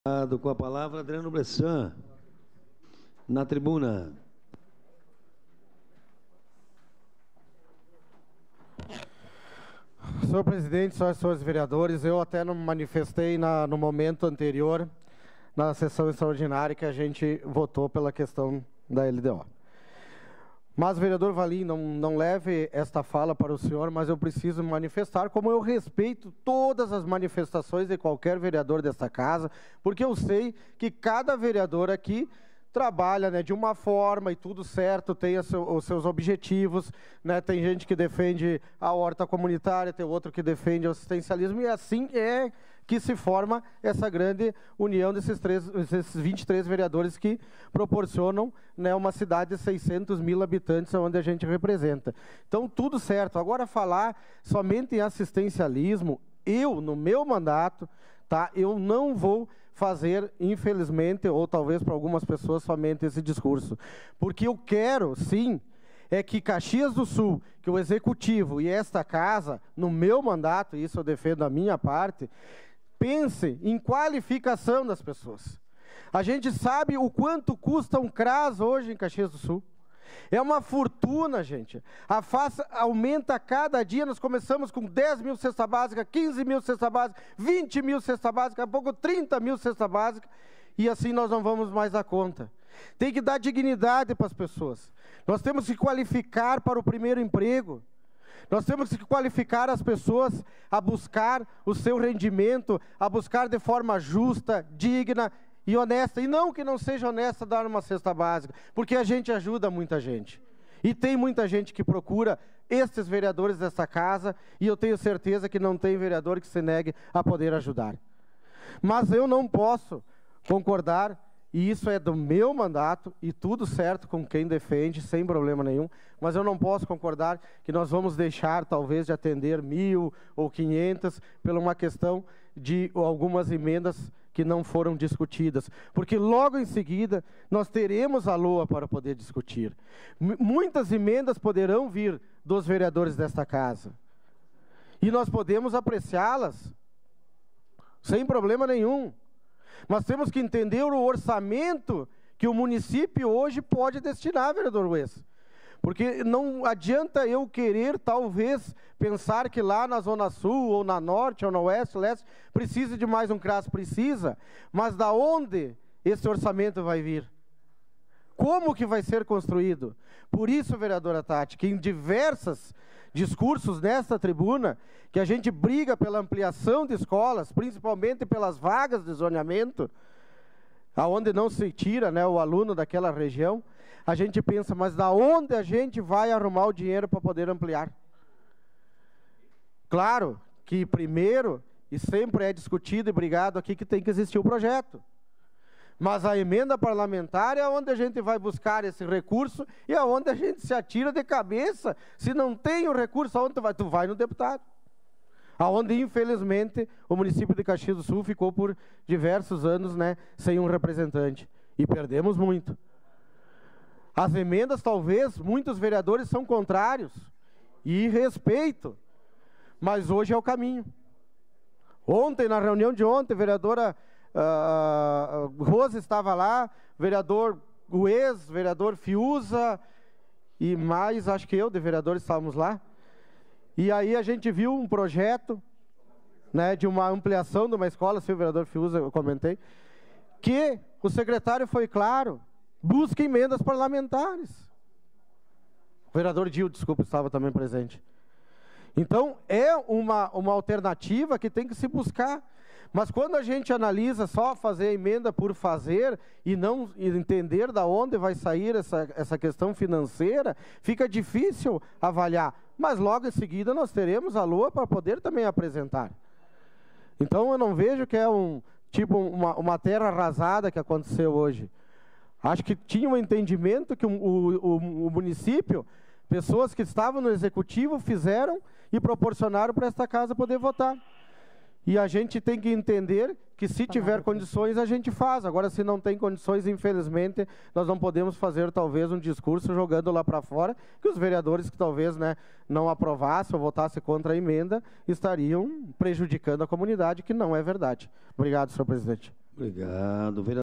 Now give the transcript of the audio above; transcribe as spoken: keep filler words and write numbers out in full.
Com a palavra, Adriano Bressan, na tribuna. Senhor presidente, senhoras e senhores vereadores, eu até não me manifestei na, no momento anterior, na sessão extraordinária que a gente votou pela questão da L D O. Mas, vereador Valim, não, não leve esta fala para o senhor, mas eu preciso me manifestar, como eu respeito todas as manifestações de qualquer vereador desta casa, porque eu sei que cada vereador aqui trabalha, né, de uma forma e tudo certo, tem a seu, os seus objetivos, né, tem gente que defende a horta comunitária, tem outro que defende o assistencialismo, e assim é que se forma essa grande união desses três, esses vinte e três vereadores que proporcionam, né, uma cidade de seiscentos mil habitantes, onde a gente representa. Então, tudo certo. Agora, falar somente em assistencialismo, eu, no meu mandato, tá, eu não vou fazer, infelizmente, ou talvez para algumas pessoas, somente esse discurso. Porque eu quero, sim, é que Caxias do Sul, que o Executivo e esta Casa, no meu mandato, e isso eu defendo a minha parte, pense em qualificação das pessoas. A gente sabe o quanto custa um C R A S hoje em Caxias do Sul. É uma fortuna, gente. A F A S aumenta a cada dia. Nós começamos com dez mil cesta básica, quinze mil cesta básica, vinte mil cesta básica, daqui a pouco trinta mil cesta básica, e assim nós não vamos mais dar conta. Tem que dar dignidade para as pessoas. Nós temos que qualificar para o primeiro emprego. Nós temos que qualificar as pessoas a buscar o seu rendimento, a buscar de forma justa, digna e honesta. E não que não seja honesta dar uma cesta básica, porque a gente ajuda muita gente. E tem muita gente que procura estes vereadores dessa casa, e eu tenho certeza que não tem vereador que se negue a poder ajudar. Mas eu não posso concordar, e isso é do meu mandato, e tudo certo com quem defende, sem problema nenhum, mas eu não posso concordar que nós vamos deixar, talvez, de atender mil ou quinhentas, por uma questão de algumas emendas que não foram discutidas. Porque logo em seguida, nós teremos a L O A para poder discutir. M- muitas emendas poderão vir dos vereadores desta casa. E nós podemos apreciá-las, sem problema nenhum. Mas temos que entender o orçamento que o município hoje pode destinar, vereador Wes. Porque não adianta eu querer, talvez, pensar que lá na Zona Sul, ou na Norte, ou na Oeste, Leste, precisa de mais um C R A S, precisa. Mas da onde esse orçamento vai vir? Como que vai ser construído? Por isso, vereadora Tati, que em diversos discursos nesta tribuna, que a gente briga pela ampliação de escolas, principalmente pelas vagas de zoneamento, aonde não se tira, né, o aluno daquela região, a gente pensa, mas da onde a gente vai arrumar o dinheiro para poder ampliar? Claro que primeiro, e sempre é discutido e brigado aqui, que tem que existir o projeto. Mas a emenda parlamentar é onde a gente vai buscar esse recurso e é onde a gente se atira de cabeça. Se não tem o recurso, aonde tu vai? Tu vai no deputado. Aonde, infelizmente, o município de Caxias do Sul ficou por diversos anos, né, sem um representante. E perdemos muito. As emendas, talvez, muitos vereadores são contrários. E respeito. Mas hoje é o caminho. Ontem, na reunião de ontem, a vereadora uh, Rosa estava lá, vereador Guez, vereador Fiuza, e mais, acho que eu, de vereadores, estávamos lá. E aí a gente viu um projeto, né, de uma ampliação de uma escola, se o vereador Fiuza, eu comentei, que o secretário foi claro, busca emendas parlamentares. O vereador Dil, desculpa, estava também presente. Então, é uma, uma alternativa que tem que se buscar. Mas quando a gente analisa só fazer a emenda por fazer e não entender da onde vai sair essa, essa questão financeira, fica difícil avaliar. Mas logo em seguida nós teremos a L O A para poder também apresentar. Então eu não vejo que é um tipo uma, uma terra arrasada que aconteceu hoje. Acho que tinha um entendimento que o, o, o município, pessoas que estavam no executivo, fizeram e proporcionaram para esta casa poder votar. E a gente tem que entender que se tiver condições a gente faz. Agora, se não tem condições, infelizmente, nós não podemos fazer talvez um discurso jogando lá para fora, que os vereadores que talvez, né, não aprovassem ou votassem contra a emenda, estariam prejudicando a comunidade, que não é verdade. Obrigado, senhor presidente. Obrigado. Vereador